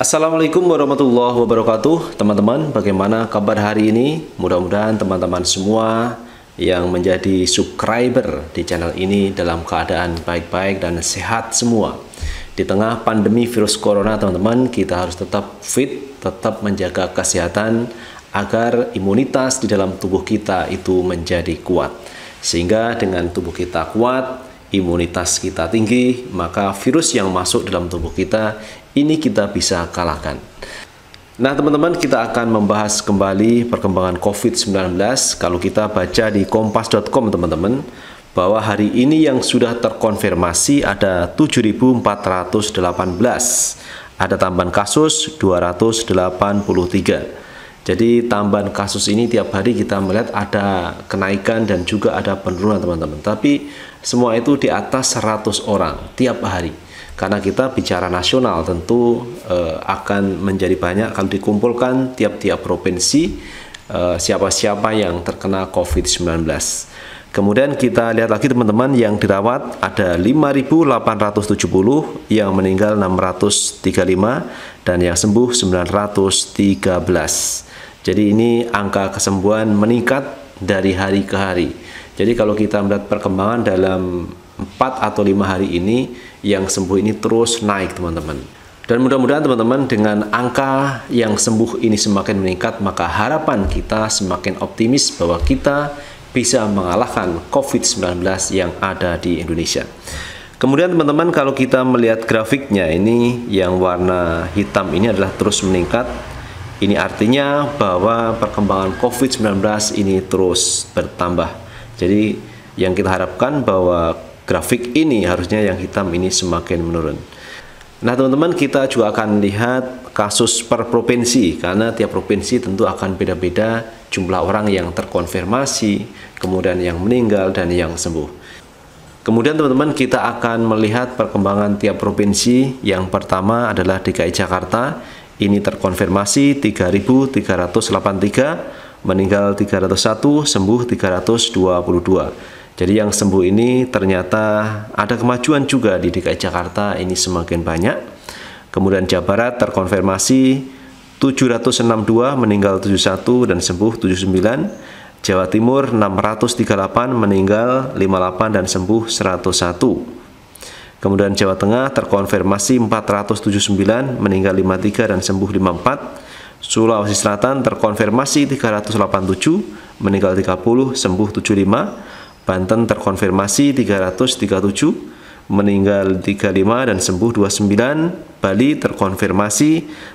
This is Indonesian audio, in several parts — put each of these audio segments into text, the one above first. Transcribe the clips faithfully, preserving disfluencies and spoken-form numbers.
Assalamualaikum warahmatullahi wabarakatuh. Teman-teman, bagaimana kabar hari ini? Mudah-mudahan teman-teman semua yang menjadi subscriber di channel ini dalam keadaan baik-baik dan sehat semua. Di tengah pandemi virus corona, teman-teman, kita harus tetap fit, tetap menjaga kesehatan agar imunitas di dalam tubuh kita itu menjadi kuat. Sehingga dengan tubuh kita kuat, imunitas kita tinggi, maka virus yang masuk dalam tubuh kita ini kita bisa kalahkan. Nah teman-teman, kita akan membahas kembali perkembangan COVID sembilan belas. Kalau kita baca di kompas dot com teman-teman, bahwa hari ini yang sudah terkonfirmasi ada tujuh ribu empat ratus delapan belas, ada tambahan kasus dua ratus delapan puluh tiga. Jadi tambahan kasus ini tiap hari kita melihat ada kenaikan dan juga ada penurunan teman-teman. Tapi semua itu di atas seratus orang tiap hari. Karena kita bicara nasional tentu eh, akan menjadi banyak kalau dikumpulkan tiap-tiap provinsi siapa-siapa eh, yang terkena COVID sembilan belas. Kemudian kita lihat lagi teman-teman, yang dirawat ada lima ribu delapan ratus tujuh puluh, yang meninggal enam ratus tiga puluh lima, dan yang sembuh sembilan ratus tiga belas. Jadi ini angka kesembuhan meningkat dari hari ke hari. Jadi kalau kita melihat perkembangan dalam empat atau lima hari ini, yang sembuh ini terus naik teman-teman. Dan mudah-mudahan teman-teman dengan angka yang sembuh ini semakin meningkat, maka harapan kita semakin optimis bahwa kita bisa mengalahkan COVID sembilan belas yang ada di Indonesia. Kemudian teman-teman, kalau kita melihat grafiknya ini, yang warna hitam ini adalah terus meningkat. Ini artinya bahwa perkembangan COVID sembilan belas ini terus bertambah. Jadi yang kita harapkan bahwa grafik ini harusnya yang hitam ini semakin menurun. Nah teman-teman, kita juga akan lihat kasus per provinsi, karena tiap provinsi tentu akan beda-beda jumlah orang yang terkonfirmasi, kemudian yang meninggal dan yang sembuh. Kemudian teman-teman, kita akan melihat perkembangan tiap provinsi. Yang pertama adalah D K I Jakarta, ini terkonfirmasi tiga ribu tiga ratus delapan puluh tiga, meninggal tiga ratus satu, sembuh tiga ratus dua puluh dua. Jadi yang sembuh ini ternyata ada kemajuan juga di D K I Jakarta, ini semakin banyak. Kemudian Jawa Barat terkonfirmasi tujuh ratus enam puluh dua, meninggal tujuh puluh satu dan sembuh tujuh puluh sembilan. Jawa Timur enam ratus tiga puluh delapan, meninggal lima puluh delapan dan sembuh seratus satu. Kemudian Jawa Tengah terkonfirmasi empat ratus tujuh puluh sembilan, meninggal lima puluh tiga dan sembuh lima puluh empat. Sulawesi Selatan terkonfirmasi tiga ratus delapan puluh tujuh, meninggal tiga puluh, sembuh tujuh puluh lima. Banten terkonfirmasi tiga ratus tiga puluh tujuh, meninggal tiga puluh lima dan sembuh dua puluh sembilan. Bali terkonfirmasi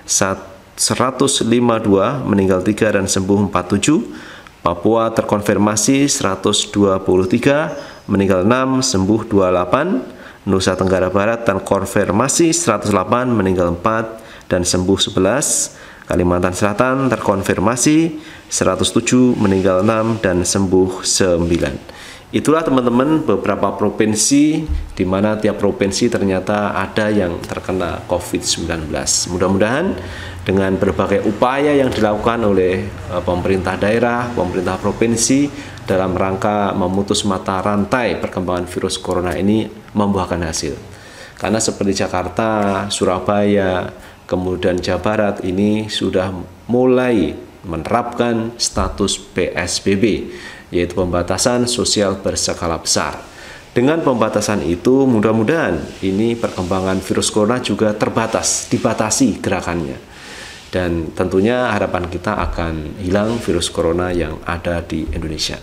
seratus lima puluh dua, meninggal tiga dan sembuh empat puluh tujuh. Papua terkonfirmasi seratus dua puluh tiga, meninggal enam, sembuh dua puluh delapan. Nusa Tenggara Barat terkonfirmasi seratus delapan, meninggal empat dan sembuh sebelas. Kalimantan Selatan terkonfirmasi seratus tujuh, meninggal enam dan sembuh sembilan. Itulah teman-teman beberapa provinsi di mana tiap provinsi ternyata ada yang terkena COVID sembilan belas. Mudah-mudahan dengan berbagai upaya yang dilakukan oleh pemerintah daerah, pemerintah provinsi dalam rangka memutus mata rantai perkembangan virus corona ini membuahkan hasil. Karena seperti Jakarta, Surabaya, kemudian Jawa Barat ini sudah mulai menerapkan status P S B B, yaitu pembatasan sosial berskala besar. Dengan pembatasan itu mudah-mudahan ini perkembangan virus corona juga terbatas, dibatasi gerakannya. Dan tentunya harapan kita akan hilang virus corona yang ada di Indonesia.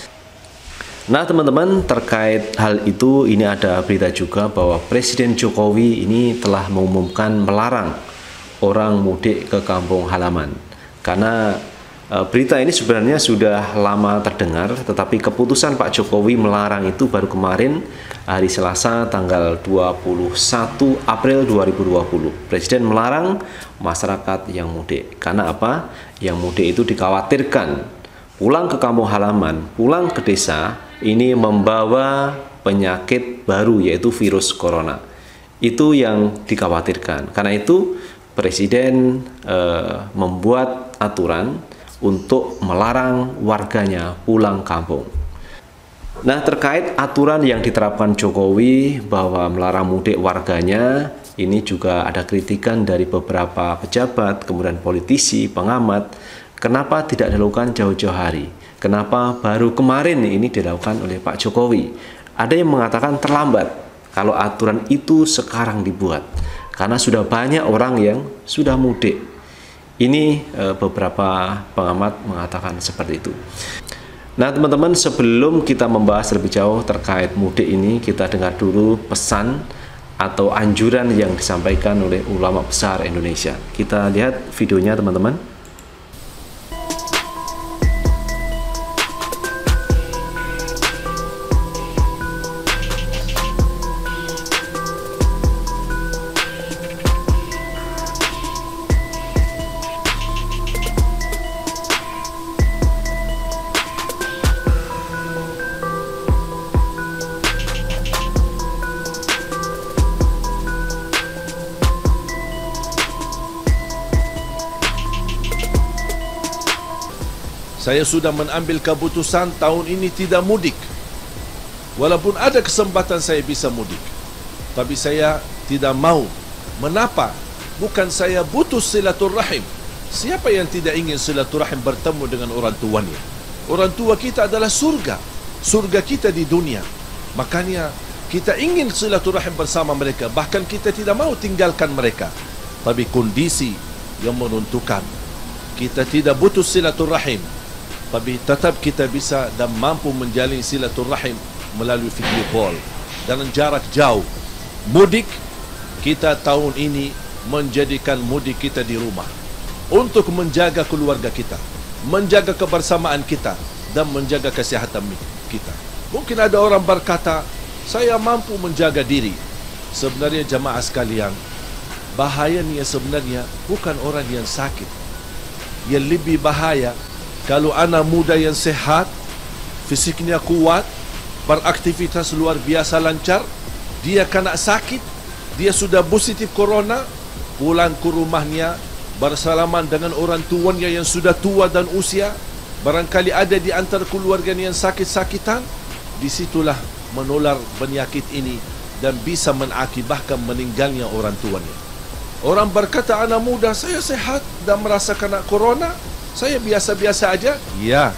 Nah teman-teman, terkait hal itu ini ada berita juga bahwa Presiden Jokowi ini telah mengumumkan melarang orang mudik ke kampung halaman. Karena e, berita ini sebenarnya sudah lama terdengar, tetapi keputusan Pak Jokowi melarang itu baru kemarin hari Selasa tanggal dua puluh satu April dua ribu dua puluh. Presiden melarang masyarakat yang mudik. Karena apa? Yang mudik itu dikhawatirkan pulang ke kampung halaman, pulang ke desa, ini membawa penyakit baru yaitu virus corona. Itu yang dikhawatirkan. Karena itu Presiden e, membuat aturan untuk melarang warganya pulang kampung. Nah, terkait aturan yang diterapkan Jokowi bahwa melarang mudik warganya, ini juga ada kritikan dari beberapa pejabat, kemudian politisi, pengamat, kenapa tidak dilakukan jauh-jauh hari? Kenapa baru kemarin ini dilakukan oleh Pak Jokowi? Ada yang mengatakan terlambat kalau aturan itu sekarang dibuat, karena sudah banyak orang yang sudah mudik. Ini e, beberapa pengamat mengatakan seperti itu. Nah teman-teman, sebelum kita membahas lebih jauh terkait mudik ini, kita dengar dulu pesan atau anjuran yang disampaikan oleh ulama besar Indonesia. Kita lihat videonya teman-teman. Saya sudah mengambil keputusan tahun ini tidak mudik. Walaupun ada kesempatan saya bisa mudik, tapi saya tidak mau. Mengapa? Bukan saya butuh silaturahim. Siapa yang tidak ingin silaturahim bertemu dengan orang tuanya? Orang tua kita adalah surga. Surga kita di dunia. Makanya kita ingin silaturahim bersama mereka. Bahkan kita tidak mau tinggalkan mereka. Tapi kondisi yang menentukan kita tidak butuh silaturahim, tapi tetap kita bisa dan mampu menjalin silaturahim melalui video call dalam jarak jauh. Mudik kita tahun ini menjadikan mudik kita di rumah untuk menjaga keluarga kita, menjaga kebersamaan kita, dan menjaga kesehatan kita. Mungkin ada orang berkata, saya mampu menjaga diri. Sebenarnya jamaah sekalian, bahayanya sebenarnya bukan orang yang sakit. Yang lebih bahaya kalau anak muda yang sehat, fisiknya kuat, beraktivitas luar biasa lancar, dia kena sakit, dia sudah positif corona, pulang ke rumahnya, bersalaman dengan orang tuanya yang sudah tua dan usia, barangkali ada di antara keluarganya yang sakit-sakitan, disitulah menular penyakit ini dan bisa mengakibatkan meninggalnya orang tuanya. Orang berkata, anak muda saya sehat dan merasa kena corona, saya biasa-biasa aja. Ya,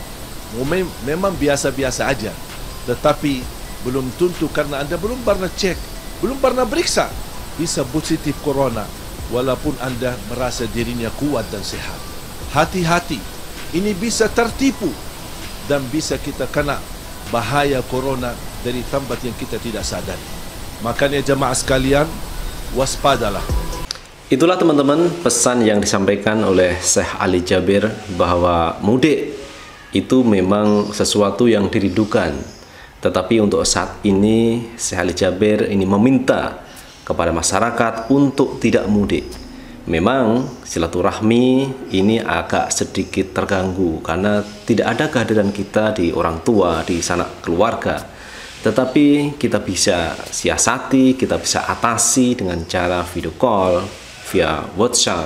memang biasa-biasa aja. Tetapi belum tentu karena Anda belum pernah cek, belum pernah periksa, bisa positif corona walaupun Anda merasa dirinya kuat dan sehat. Hati-hati, ini bisa tertipu dan bisa kita kena bahaya corona dari tempat yang kita tidak sadari. Makanya jemaah sekalian, waspadalah. Itulah teman-teman pesan yang disampaikan oleh Syekh Ali Jabir bahwa mudik itu memang sesuatu yang dirindukan. Tetapi untuk saat ini Syekh Ali Jabir ini meminta kepada masyarakat untuk tidak mudik. Memang silaturahmi ini agak sedikit terganggu karena tidak ada kehadiran kita di orang tua, di sanak keluarga. Tetapi kita bisa siasati, kita bisa atasi dengan cara video call, via WhatsApp,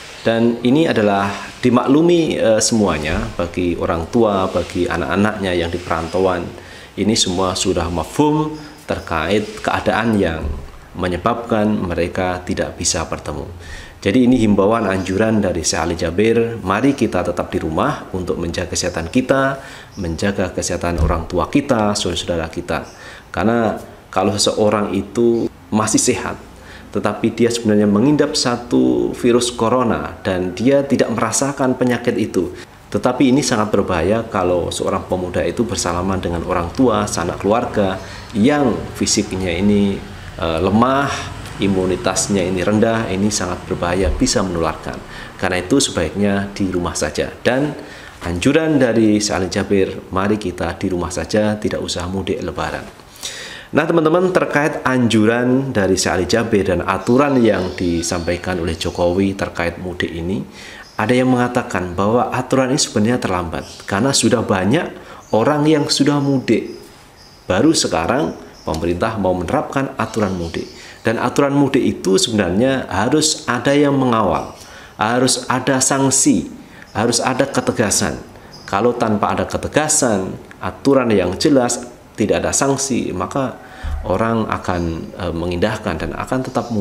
dan ini adalah dimaklumi e, semuanya bagi orang tua, bagi anak-anaknya yang di perantauan. Ini semua sudah mafhum terkait keadaan yang menyebabkan mereka tidak bisa bertemu. Jadi ini himbauan anjuran dari Syekh Ali Jabir, mari kita tetap di rumah untuk menjaga kesehatan kita, menjaga kesehatan orang tua kita, saudara-saudara kita. Karena kalau seseorang itu masih sehat, tetapi dia sebenarnya mengidap satu virus corona dan dia tidak merasakan penyakit itu, tetapi ini sangat berbahaya kalau seorang pemuda itu bersalaman dengan orang tua, sanak keluarga yang fisiknya ini e, lemah, imunitasnya ini rendah. Ini sangat berbahaya, bisa menularkan. Karena itu sebaiknya di rumah saja. Dan anjuran dari Syekh Ali Jabir, mari kita di rumah saja, tidak usah mudik lebaran. Nah teman-teman, terkait anjuran dari Syekh Ali Jabir dan aturan yang disampaikan oleh Jokowi terkait mudik ini, ada yang mengatakan bahwa aturan ini sebenarnya terlambat karena sudah banyak orang yang sudah mudik. Baru sekarang pemerintah mau menerapkan aturan mudik. Dan aturan mudik itu sebenarnya harus ada yang mengawal, harus ada sanksi, harus ada ketegasan. Kalau tanpa ada ketegasan, aturan yang jelas, tidak ada sanksi, maka orang akan e, mengindahkan dan akan tetap mudik.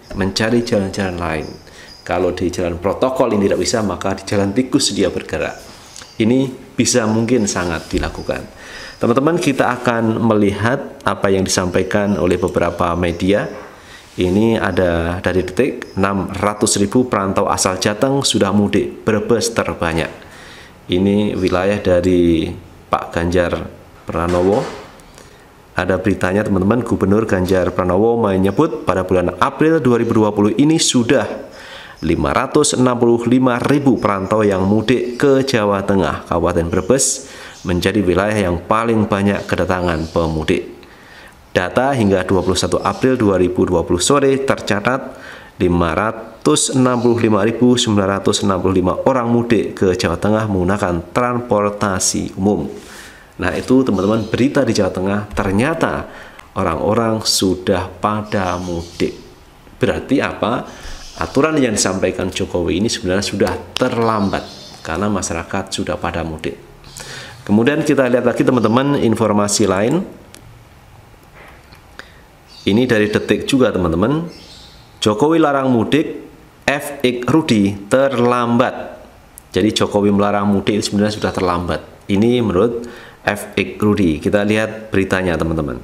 mencari jalan-jalan lain. Kalau di jalan protokol ini tidak bisa, maka di jalan tikus dia bergerak. Ini bisa mungkin sangat dilakukan. Teman-teman, kita akan melihat apa yang disampaikan oleh beberapa media. Ini ada dari Detik, enam ratus ribu perantau asal Jateng sudah mudik, Brebes terbanyak. Ini wilayah dari Pak Ganjar Pranowo. Ada beritanya teman-teman, Gubernur Ganjar Pranowo menyebut pada bulan April dua ribu dua puluh ini sudah lima ratus enam puluh lima ribu perantau yang mudik ke Jawa Tengah. Kabupaten Brebes menjadi wilayah yang paling banyak kedatangan pemudik. Data hingga dua puluh satu April dua ribu dua puluh sore tercatat lima ratus enam puluh lima ribu sembilan ratus enam puluh lima orang mudik ke Jawa Tengah menggunakan transportasi umum. Nah, itu teman-teman berita di Jawa Tengah, ternyata orang-orang sudah pada mudik. Berarti apa? Aturan yang disampaikan Jokowi ini sebenarnya sudah terlambat karena masyarakat sudah pada mudik. Kemudian kita lihat lagi teman-teman informasi lain. Ini dari Detik juga teman-teman. Jokowi larang mudik, F X Rudi terlambat. Jadi Jokowi melarang mudik sebenarnya sudah terlambat. Ini menurut F X Rudi. Kita lihat beritanya teman-teman.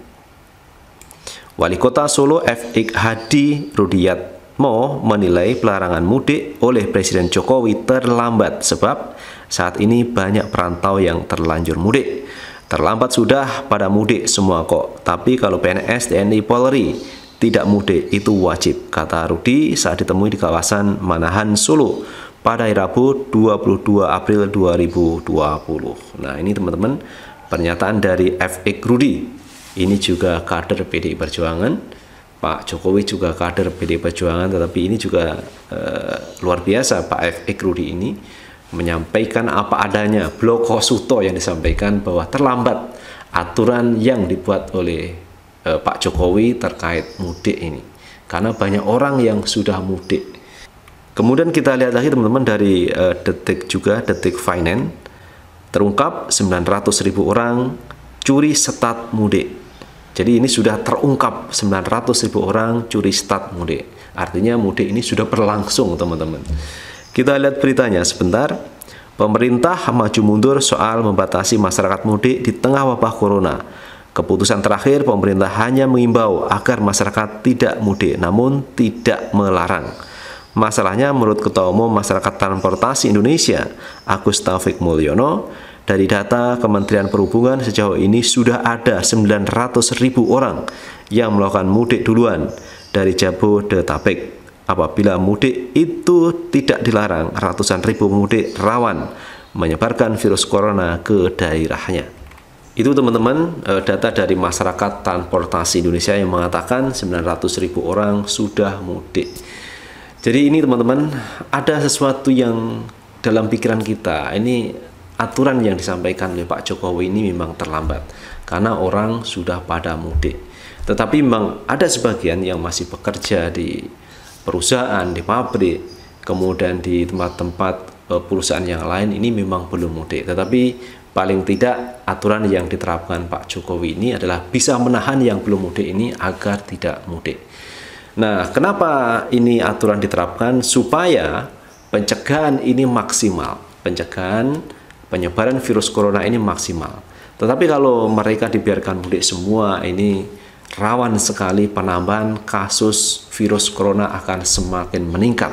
Wali Kota Solo F X Hadi Rudiat Mo menilai pelarangan mudik oleh Presiden Jokowi terlambat sebab saat ini banyak perantau yang terlanjur mudik. Terlambat sudah pada mudik semua kok, tapi kalau P N S, T N I, Polri tidak mudik itu wajib, kata Rudi saat ditemui di kawasan Manahan, Solo pada hari Rabu dua puluh dua April dua ribu dua puluh. Nah, ini teman-teman pernyataan dari F X Rudi. Ini juga kader P D I Perjuangan. Pak Jokowi juga kader P D I Perjuangan, tetapi ini juga uh, luar biasa Pak F X Rudi ini menyampaikan apa adanya, bloko suto yang disampaikan bahwa terlambat aturan yang dibuat oleh uh, Pak Jokowi terkait mudik ini. Karena banyak orang yang sudah mudik. Kemudian kita lihat lagi teman-teman dari uh, Detik juga, Detik Finance. Terungkap sembilan ratus ribu orang curi stat mudik. Jadi ini sudah terungkap sembilan ratus ribu orang curi stat mudik. Artinya mudik ini sudah berlangsung teman-teman. Kita lihat beritanya sebentar. Pemerintah maju mundur soal membatasi masyarakat mudik di tengah wabah corona. Keputusan terakhir pemerintah hanya mengimbau agar masyarakat tidak mudik, namun tidak melarang. Masalahnya menurut Ketua Umum Masyarakat Transportasi Indonesia, Agus Taufik Mulyono, dari data Kementerian Perhubungan sejauh ini sudah ada sembilan ratus ribu orang yang melakukan mudik duluan dari Jabodetabek. Apabila mudik itu tidak dilarang, ratusan ribu pemudik rawan menyebarkan virus corona ke daerahnya. Itu teman-teman data dari Masyarakat Transportasi Indonesia yang mengatakan sembilan ratus ribu orang sudah mudik. Jadi ini teman-teman ada sesuatu yang dalam pikiran kita, ini aturan yang disampaikan oleh Pak Jokowi ini memang terlambat karena orang sudah pada mudik. Tetapi memang ada sebagian yang masih bekerja di perusahaan, di pabrik, kemudian di tempat-tempat perusahaan yang lain ini memang belum mudik. Tetapi paling tidak aturan yang diterapkan Pak Jokowi ini adalah bisa menahan yang belum mudik ini agar tidak mudik. Nah, kenapa ini aturan diterapkan? Supaya pencegahan ini maksimal, pencegahan penyebaran virus corona ini maksimal. Tetapi kalau mereka dibiarkan mudik semua, ini rawan sekali penambahan kasus virus corona akan semakin meningkat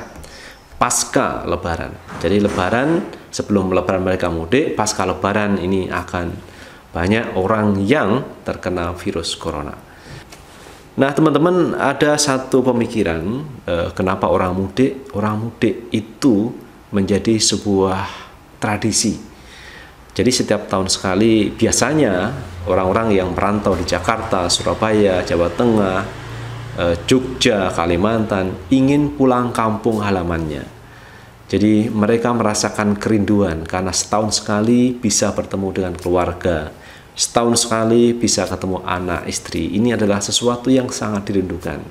pasca lebaran. Jadi lebaran, sebelum lebaran mereka mudik, pasca lebaran ini akan banyak orang yang terkena virus corona. Nah teman-teman, ada satu pemikiran eh, kenapa orang mudik? Orang mudik itu menjadi sebuah tradisi. Jadi setiap tahun sekali biasanya orang-orang yang merantau di Jakarta, Surabaya, Jawa Tengah, eh, Jogja, Kalimantan ingin pulang kampung halamannya. Jadi mereka merasakan kerinduan karena setahun sekali bisa bertemu dengan keluarga. Setahun sekali bisa ketemu anak, istri. Ini adalah sesuatu yang sangat dirindukan.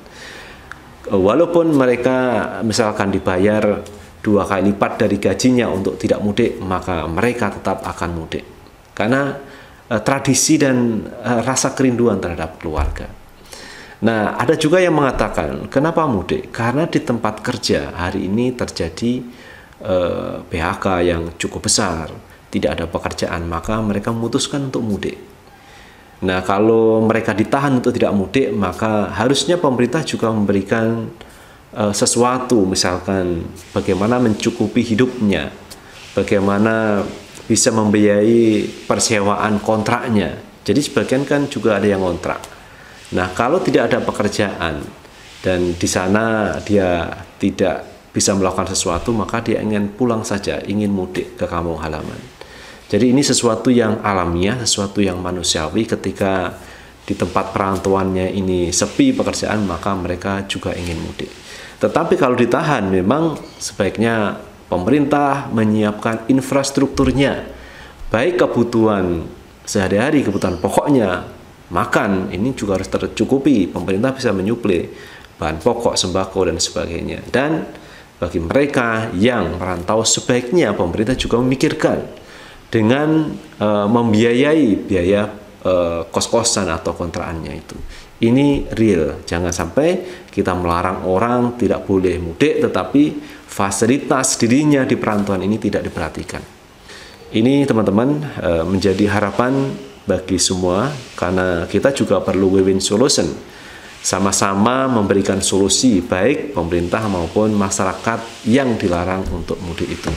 Walaupun mereka misalkan dibayar dua kali lipat dari gajinya untuk tidak mudik, maka mereka tetap akan mudik. Karena eh, tradisi dan eh, rasa kerinduan terhadap keluarga. Nah, ada juga yang mengatakan, kenapa mudik? Karena di tempat kerja hari ini terjadi eh, P H K yang cukup besar, tidak ada pekerjaan, maka mereka memutuskan untuk mudik. Nah, kalau mereka ditahan untuk tidak mudik, maka harusnya pemerintah juga memberikan eh, sesuatu, misalkan bagaimana mencukupi hidupnya, bagaimana bisa membiayai persewaan kontraknya. Jadi sebagian kan juga ada yang kontrak. Nah, kalau tidak ada pekerjaan dan di sana dia tidak bisa melakukan sesuatu, maka dia ingin pulang saja, ingin mudik ke kampung halaman. Jadi ini sesuatu yang alamiah, sesuatu yang manusiawi. Ketika di tempat perantauannya ini sepi pekerjaan, maka mereka juga ingin mudik. Tetapi kalau ditahan, memang sebaiknya pemerintah menyiapkan infrastrukturnya, baik kebutuhan sehari-hari, kebutuhan pokoknya, makan, ini juga harus tercukupi. Pemerintah bisa menyuplai bahan pokok, sembako, dan sebagainya. Dan bagi mereka yang merantau, sebaiknya pemerintah juga memikirkan dengan e, membiayai biaya e, kos-kosan atau kontrakannya itu. Ini real. Jangan sampai kita melarang orang tidak boleh mudik, tetapi fasilitas dirinya di perantauan ini tidak diperhatikan. Ini teman-teman e, menjadi harapan bagi semua, karena kita juga perlu win-win solution, sama-sama memberikan solusi baik pemerintah maupun masyarakat yang dilarang untuk mudik itu.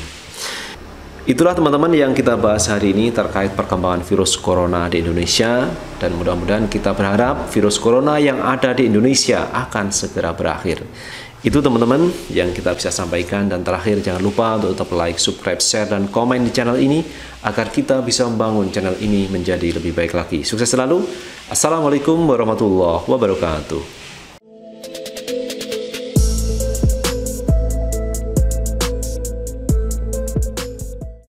Itulah teman-teman yang kita bahas hari ini terkait perkembangan virus corona di Indonesia, dan mudah-mudahan kita berharap virus corona yang ada di Indonesia akan segera berakhir. Itu teman-teman yang kita bisa sampaikan, dan terakhir jangan lupa untuk tetap like, subscribe, share, dan komen di channel ini agar kita bisa membangun channel ini menjadi lebih baik lagi. Sukses selalu. Assalamualaikum warahmatullahi wabarakatuh.